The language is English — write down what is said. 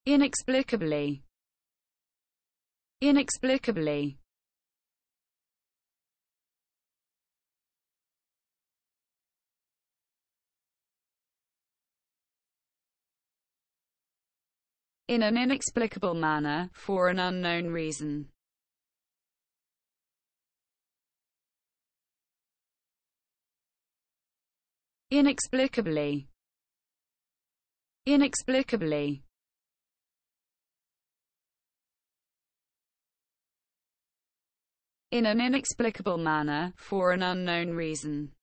Inexplicably. Inexplicably. In an inexplicable manner, for an unknown reason. Inexplicably. Inexplicably. In an inexplicable manner, for an unknown reason.